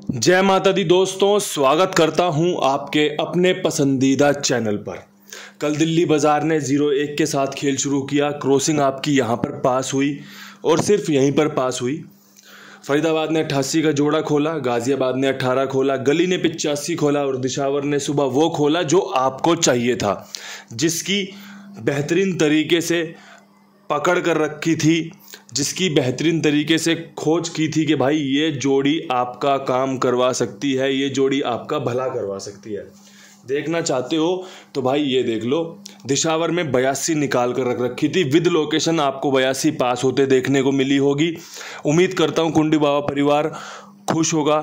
जय माता दी दोस्तों, स्वागत करता हूं आपके अपने पसंदीदा चैनल पर। कल दिल्ली बाजार ने 0-1 के साथ खेल शुरू किया। क्रॉसिंग आपकी यहां पर पास हुई और सिर्फ यहीं पर पास हुई। फरीदाबाद ने 88 का जोड़ा खोला, गाजियाबाद ने 18 खोला, गली ने 85 खोला और दिशावर ने सुबह वो खोला जो आपको चाहिए था, जिसकी बेहतरीन तरीके से पकड़ कर रखी थी, जिसकी बेहतरीन तरीके से खोज की थी कि भाई ये जोड़ी आपका काम करवा सकती है, ये जोड़ी आपका भला करवा सकती है। देखना चाहते हो तो भाई ये देख लो, दिशावर में 82 निकाल कर रख रखी थी। विद लोकेशन आपको 82 पास होते देखने को मिली होगी। उम्मीद करता हूँ कुंडी बाबा परिवार खुश होगा।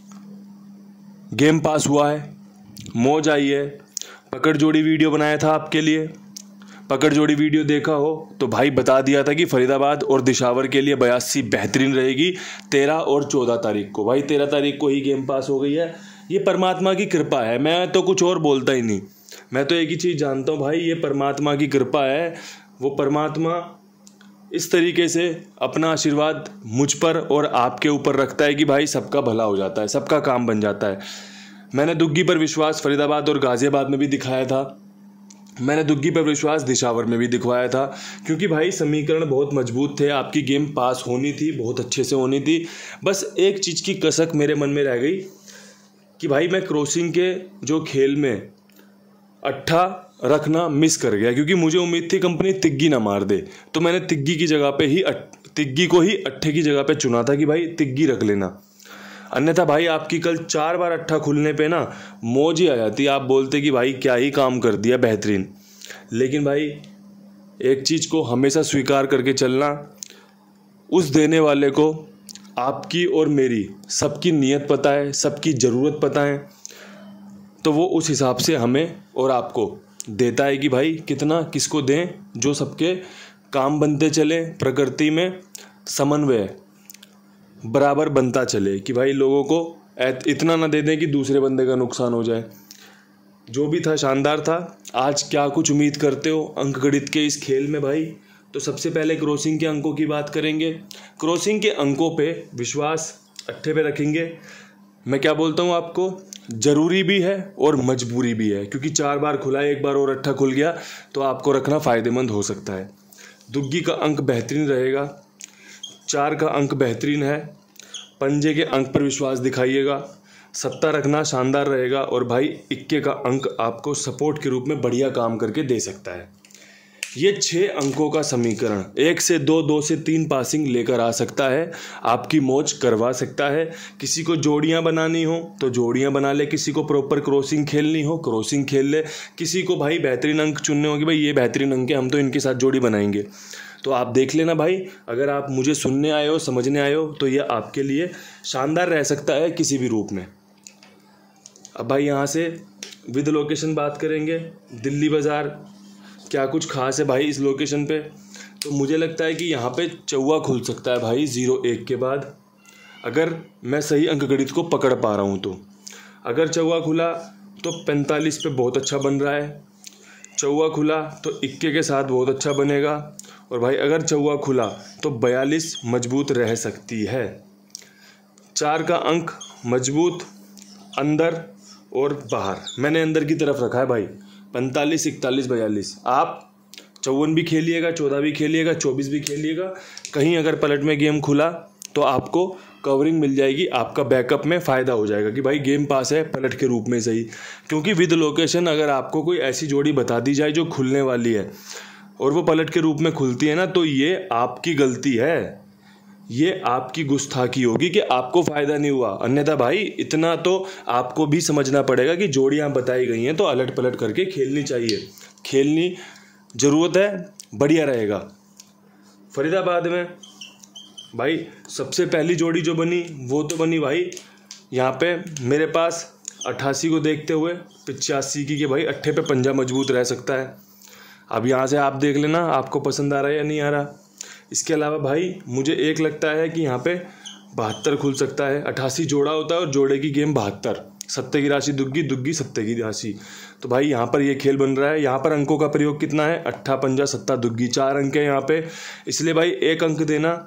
गेम पास हुआ है, मौज आई है। पकड़ जोड़ी वीडियो बनाया था आपके लिए, पकड़ जोड़ी वीडियो देखा हो तो भाई बता दिया था कि फरीदाबाद और दिशावर के लिए 82 बेहतरीन रहेगी 13 और 14 तारीख को। भाई 13 तारीख को ही गेम पास हो गई है। ये परमात्मा की कृपा है, मैं तो कुछ और बोलता ही नहीं। मैं तो एक ही चीज़ जानता हूँ भाई, ये परमात्मा की कृपा है। वो परमात्मा इस तरीके से अपना आशीर्वाद मुझ पर और आपके ऊपर रखता है कि भाई सबका भला हो जाता है, सबका काम बन जाता है। मैंने दुग्गी पर विश्वास फरीदाबाद और गाजियाबाद में भी दिखाया था, मैंने दुग्गी पर विश्वास दिशावर में भी दिखवाया था, क्योंकि भाई समीकरण बहुत मजबूत थे। आपकी गेम पास होनी थी, बहुत अच्छे से होनी थी। बस एक चीज़ की कसक मेरे मन में रह गई कि भाई मैं क्रॉसिंग के जो खेल में अट्ठा रखना मिस कर गया, क्योंकि मुझे उम्मीद थी कंपनी तिग्गी ना मार दे। तो मैंने तिग्गी की जगह पे ही तिग्गी को ही अट्ठे की जगह पे चुना था कि भाई तिग्गी रख लेना। अन्यथा भाई आपकी कल 4 बार अट्ठा खुलने पे ना मौज ही आ जाती। आप बोलते कि भाई क्या ही काम कर दिया, बेहतरीन। लेकिन भाई एक चीज़ को हमेशा स्वीकार करके चलना, उस देने वाले को आपकी और मेरी सबकी नीयत पता है, सबकी ज़रूरत पता है। तो वो उस हिसाब से हमें और आपको देता है कि भाई कितना किसको दें, जो सबके काम बनते चले। प्रकृति में समन्वय बराबर बनता चले कि भाई लोगों को इतना ना दे दें कि दूसरे बंदे का नुकसान हो जाए। जो भी था शानदार था। आज क्या कुछ उम्मीद करते हो अंक गणित के इस खेल में भाई? तो सबसे पहले क्रॉसिंग के अंकों की बात करेंगे। क्रॉसिंग के अंकों पे विश्वास अट्ठे पे रखेंगे। मैं क्या बोलता हूँ आपको, ज़रूरी भी है और मजबूरी भी है, क्योंकि 4 बार खुला है, 1 बार और अट्ठा खुल गया तो आपको रखना फ़ायदेमंद हो सकता है। दुग्गी का अंक बेहतरीन रहेगा, 4 का अंक बेहतरीन है। पंजे के अंक पर विश्वास दिखाइएगा। सत्ता रखना शानदार रहेगा। और भाई इक्के का अंक आपको सपोर्ट के रूप में बढ़िया काम करके दे सकता है। ये 6 अंकों का समीकरण 1 से 2, 2 से 3 पासिंग लेकर आ सकता है, आपकी मौज करवा सकता है। किसी को जोड़ियां बनानी हो तो जोड़ियां बना ले, किसी को प्रॉपर क्रॉसिंग खेलनी हो क्रॉसिंग खेल ले, किसी को भाई बेहतरीन अंक चुनने होंगे, भाई ये बेहतरीन अंक है, हम तो इनके साथ जोड़ी बनाएंगे। तो आप देख लेना भाई, अगर आप मुझे सुनने आए हो, समझने आए हो, तो ये आपके लिए शानदार रह सकता है किसी भी रूप में। अब भाई यहाँ से विद लोकेशन बात करेंगे। दिल्ली बाज़ार क्या कुछ खास है भाई इस लोकेशन पे? तो मुझे लगता है कि यहाँ पे चौवा खुल सकता है भाई 0-1 के बाद, अगर मैं सही अंक गणित को पकड़ पा रहा हूँ तो। अगर चौवा खुला तो 45 पे बहुत अच्छा बन रहा है। चौवा खुला तो इक्के के साथ बहुत अच्छा बनेगा। और भाई अगर चौवा खुला तो 42 मजबूत रह सकती है। 4 का अंक मजबूत अंदर और बाहर, मैंने अंदर की तरफ रखा है भाई। 45, 41, 42 आप 54 भी खेलिएगा, 14 भी खेलिएगा, 24 भी खेलिएगा। कहीं अगर पलट में गेम खुला तो आपको कवरिंग मिल जाएगी, आपका बैकअप में फ़ायदा हो जाएगा कि भाई गेम पास है पलट के रूप में सही। क्योंकि विद लोकेशन अगर आपको कोई ऐसी जोड़ी बता दी जाए जो खुलने वाली है और वो पलट के रूप में खुलती है ना, तो ये आपकी गलती है, ये आपकी गुस्ताखी होगी कि आपको फ़ायदा नहीं हुआ। अन्यथा भाई इतना तो आपको भी समझना पड़ेगा कि जोड़ियाँ बताई गई हैं तो अलट पलट करके खेलनी चाहिए, खेलनी ज़रूरत है, बढ़िया रहेगा। फरीदाबाद में भाई सबसे पहली जोड़ी जो बनी वो तो बनी भाई यहाँ पे मेरे पास 88 को देखते हुए 85 की, कि भाई अट्ठे पे पंजा मजबूत रह सकता है। अब यहाँ से आप देख लेना आपको पसंद आ रहा है या नहीं आ रहा। इसके अलावा भाई मुझे एक लगता है कि यहाँ पे 72 खुल सकता है। 88 जोड़ा होता है और जोड़े की गेम 72, सत्ते की राशि दुग्गी, दुग्गी सत्ते की राशि। तो भाई यहाँ पर ये खेल बन रहा है। यहाँ पर अंकों का प्रयोग कितना है? अट्ठा पंजा सत्ता दुग्गी, 4 अंक है यहाँ पे। इसलिए भाई 1 अंक देना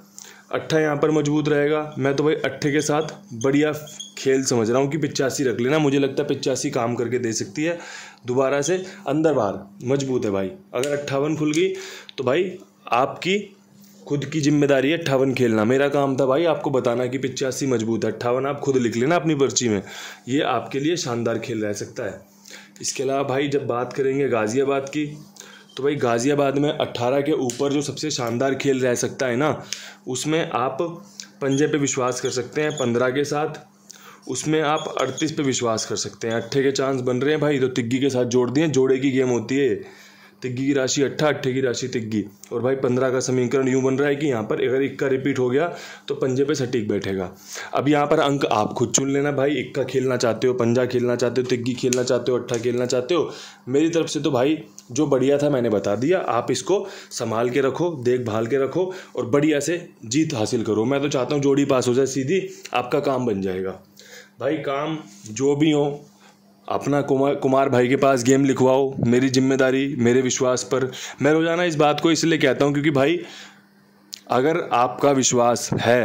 अट्ठा यहाँ पर मजबूत रहेगा। मैं तो भाई अट्ठे के साथ बढ़िया खेल समझ रहा हूँ कि 85 रख लेना। मुझे लगता है 85 काम करके दे सकती है। दोबारा से अंदर बाहर मजबूत है भाई। अगर 58 खुल गई तो भाई आपकी खुद की जिम्मेदारी है 58 खेलना। मेरा काम था भाई आपको बताना कि 85 मजबूत है। 58 आप खुद लिख लेना अपनी पर्ची में। ये आपके लिए शानदार खेल रह सकता है। इसके अलावा भाई जब बात करेंगे गाज़ियाबाद की, तो भाई गाज़ियाबाद में 18 के ऊपर जो सबसे शानदार खेल रह सकता है ना, उसमें आप पंजे पे विश्वास कर सकते हैं 15 के साथ। उसमें आप 38 पे विश्वास कर सकते हैं। अट्ठे के चांस बन रहे हैं भाई, तो तिग्गी के साथ जोड़ दिए। जोड़े की गेम होती है। तिग्गी की राशि अट्ठा, अट्ठे की राशि तिग्गी। और भाई 15 का समीकरण यूँ बन रहा है कि यहाँ पर अगर इक्का रिपीट हो गया तो पंजे पे सटीक बैठेगा। अब यहाँ पर अंक आप खुद चुन लेना भाई। इक्का खेलना चाहते हो, पंजा खेलना चाहते हो, तिग्गी खेलना चाहते हो, अट्ठा खेलना चाहते हो। मेरी तरफ से तो भाई जो बढ़िया था मैंने बता दिया। आप इसको संभाल के रखो, देखभाल के रखो और बढ़िया से जीत हासिल करो। मैं तो चाहता हूँ जोड़ी पास हो जाए सीधी, आपका काम बन जाएगा भाई। काम जो भी हो अपना कुमार भाई के पास गेम लिखवाओ। मेरी जिम्मेदारी, मेरे विश्वास पर। मैं रोज़ाना इस बात को इसलिए कहता हूँ क्योंकि भाई अगर आपका विश्वास है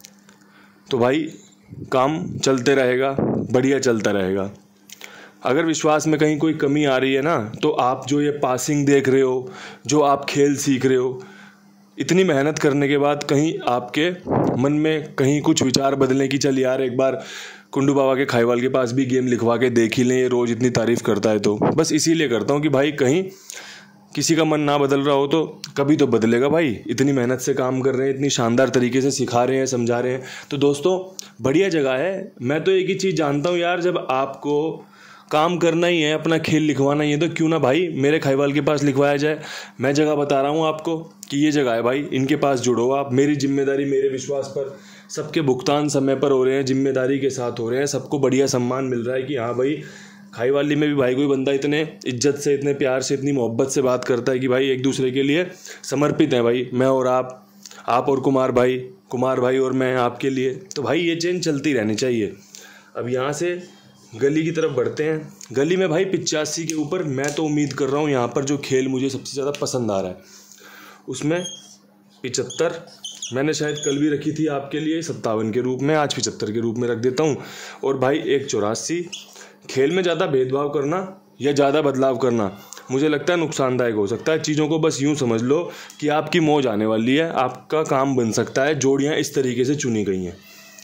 तो भाई काम चलते रहेगा, बढ़िया चलता रहेगा। अगर विश्वास में कहीं कोई कमी आ रही है ना, तो आप जो ये पासिंग देख रहे हो, जो आप खेल सीख रहे हो, इतनी मेहनत करने के बाद कहीं आपके मन में कहीं कुछ विचार बदलने की, चल यार एक बार कुंडू बाबा के खाईवाल के पास भी गेम लिखवा के देख ही लें, ये रोज़ इतनी तारीफ़ करता है। तो बस इसीलिए करता हूँ कि भाई कहीं किसी का मन ना बदल रहा हो तो कभी तो बदलेगा भाई। इतनी मेहनत से काम कर रहे हैं, इतनी शानदार तरीके से सिखा रहे हैं, समझा रहे हैं। तो दोस्तों बढ़िया जगह है। मैं तो एक ही चीज़ जानता हूँ यार, जब आपको काम करना ही है, अपना खेल लिखवाना ही है, तो क्यों ना भाई मेरे खाईवाल के पास लिखवाया जाए। मैं जगह बता रहा हूँ आपको कि ये जगह है भाई, इनके पास जुड़ो आप। मेरी जिम्मेदारी, मेरे विश्वास पर। सबके भुगतान समय पर हो रहे हैं, जिम्मेदारी के साथ हो रहे हैं। सबको बढ़िया सम्मान मिल रहा है कि हाँ भाई खाईवाली में भी भाई कोई बंदा इतने इज्जत से, इतने प्यार से, इतनी मोहब्बत से बात करता है कि भाई एक दूसरे के लिए समर्पित है भाई। मैं और आप और कुमार भाई और मैं आपके लिए। तो भाई ये चेन चलती रहनी चाहिए। अब यहाँ से गली की तरफ बढ़ते हैं। गली में भाई 85 के ऊपर मैं तो उम्मीद कर रहा हूँ यहाँ पर जो खेल मुझे सबसे ज़्यादा पसंद आ रहा है उसमें 75 मैंने शायद कल भी रखी थी आपके लिए 57 के रूप में, आज 75 के रूप में रख देता हूँ। और भाई एक 84। खेल में ज़्यादा भेदभाव करना या ज़्यादा बदलाव करना मुझे लगता है नुकसानदायक हो सकता है। चीज़ों को बस यूँ समझ लो कि आपकी मौज आने वाली है, आपका काम बन सकता है। जोड़ियाँ इस तरीके से चुनी गई हैं।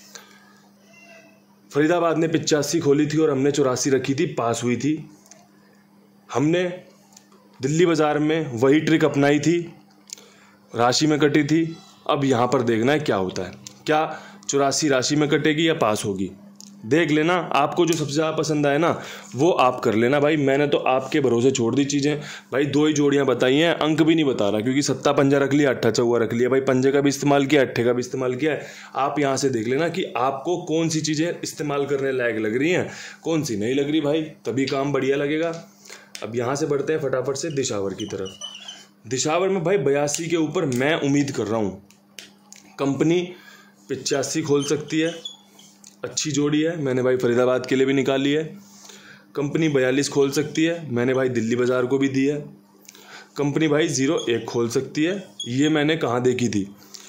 फरीदाबाद ने 85 खोली थी और हमने 84 रखी थी, पास हुई थी। हमने दिल्ली बाज़ार में वही ट्रिक अपनाई थी, राशि में कटी थी। अब यहाँ पर देखना है क्या होता है, क्या 84 राशि में कटेगी या पास होगी। देख लेना, आपको जो सबसे ज़्यादा पसंद आए ना वो आप कर लेना भाई। मैंने तो आपके भरोसे छोड़ दी चीज़ें भाई। 2 ही जोड़ियाँ बताई हैं, अंक भी नहीं बता रहा क्योंकि सत्ता पंजा रख लिया, अट्ठा चौवा रख लिया भाई। पंजे का भी इस्तेमाल किया, अट्ठे का भी इस्तेमाल किया है। आप यहाँ से देख लेना कि आपको कौन सी चीज़ें इस्तेमाल करने लायक लग रही हैं, कौन सी नहीं लग रही भाई, तभी काम बढ़िया लगेगा। अब यहाँ से बढ़ते हैं फटाफट से दिशावर की तरफ। दिशावर में भाई 82 के ऊपर मैं उम्मीद कर रहा हूँ कंपनी 85 खोल सकती है। अच्छी जोड़ी है, मैंने भाई फरीदाबाद के लिए भी निकाली है। कंपनी 42 खोल सकती है, मैंने भाई दिल्ली बाज़ार को भी दी है। कंपनी भाई 01 खोल सकती है, ये मैंने कहाँ देखी थी,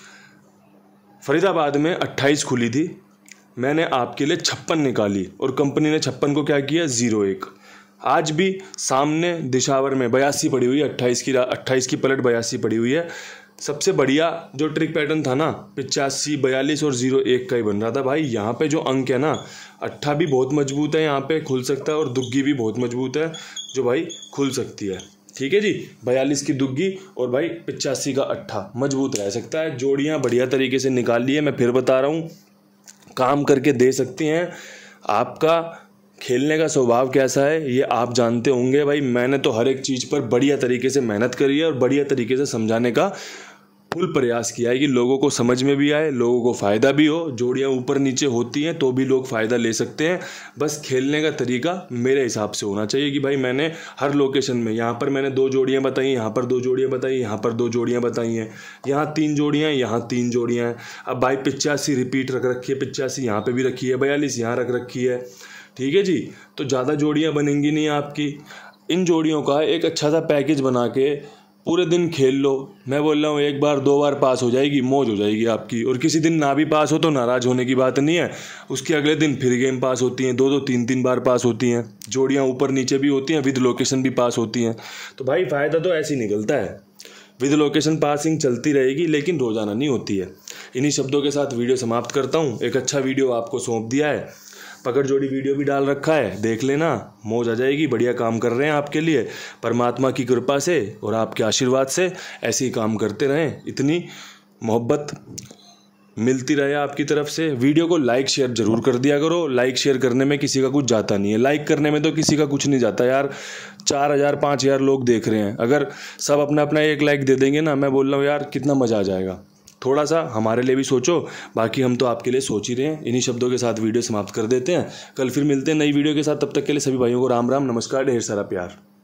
फरीदाबाद में 28 खुली थी, मैंने आपके लिए 56 निकाली और कंपनी ने 56 को क्या किया 01। आज भी सामने दिशावर में 82 पड़ी हुई है, 28 की पलट 82 पड़ी हुई है। सबसे बढ़िया जो ट्रिक पैटर्न था ना 85, 42 और 01 का ही बन रहा था भाई। यहाँ पे जो अंक है ना, अट्ठा भी बहुत मजबूत है, यहाँ पे खुल सकता है, और दुग्गी भी बहुत मजबूत है जो भाई खुल सकती है। ठीक है जी, 42 की दुग्गी और भाई 85 का अट्ठा मजबूत रह सकता है। जोड़ियाँ बढ़िया तरीके से निकाल ली है। मैं फिर बता रहा हूँ, काम करके दे सकती हैं। आपका खेलने का स्वभाव कैसा है ये आप जानते होंगे भाई। मैंने तो हर एक चीज़ पर बढ़िया तरीके से मेहनत करी है और बढ़िया तरीके से समझाने का फुल प्रयास किया है कि लोगों को समझ में भी आए, लोगों को फ़ायदा भी हो। जोड़ियाँ ऊपर नीचे होती हैं तो भी लोग फ़ायदा ले सकते हैं। बस खेलने का तरीका मेरे हिसाब से होना चाहिए कि भाई मैंने हर लोकेशन में, यहाँ पर मैंने 2 जोड़ियाँ बताई, यहाँ पर 2 जोड़ियाँ बताई, यहाँ पर 2 जोड़ियाँ बताई हैं, यहाँ 3 जोड़ियाँ, यहाँ 3 जोड़ियाँ हैं। अब भाई 85 रिपीट रख रखी है, 85 यहाँ पर भी रखी है, 42 यहाँ रख रखी है। ठीक है जी, तो ज़्यादा जोड़ियाँ बनेंगी नहीं आपकी। इन जोड़ियों का एक अच्छा सा पैकेज बना के पूरे दिन खेल लो। मैं बोल रहा हूँ एक बार 2 बार पास हो जाएगी, मौज हो जाएगी आपकी। और किसी दिन ना भी पास हो तो नाराज़ होने की बात नहीं है, उसके अगले दिन फिर गेम पास होती हैं, 2-2 3-3 बार पास होती हैं, जोड़ियाँ ऊपर नीचे भी होती हैं, विद लोकेशन भी पास होती हैं। तो भाई फ़ायदा तो ऐसे ही निकलता है। विद लोकेशन पासिंग चलती रहेगी लेकिन रोज़ाना नहीं होती है। इन्हीं शब्दों के साथ वीडियो समाप्त करता हूँ। एक अच्छा वीडियो आपको सौंप दिया है, पकड़ जोड़ी वीडियो भी डाल रखा है, देख लेना, मौज आ जाएगी। बढ़िया काम कर रहे हैं आपके लिए, परमात्मा की कृपा से और आपके आशीर्वाद से ऐसे ही काम करते रहें। इतनी मोहब्बत मिलती रहे आपकी तरफ से। वीडियो को लाइक शेयर जरूर कर दिया करो। लाइक शेयर करने में किसी का कुछ जाता नहीं है, लाइक करने में तो किसी का कुछ नहीं जाता यार। 4000 5000 लोग देख रहे हैं, अगर सब अपना अपना 1 लाइक दे देंगे ना, मैं बोल रहा हूँ यार कितना मज़ा आ जाएगा। थोड़ा सा हमारे लिए भी सोचो, बाकी हम तो आपके लिए सोच ही रहे हैं। इन्हीं शब्दों के साथ वीडियो समाप्त कर देते हैं। कल फिर मिलते हैं नई वीडियो के साथ। तब तक के लिए सभी भाइयों को राम राम, नमस्कार, ढेर सारा प्यार।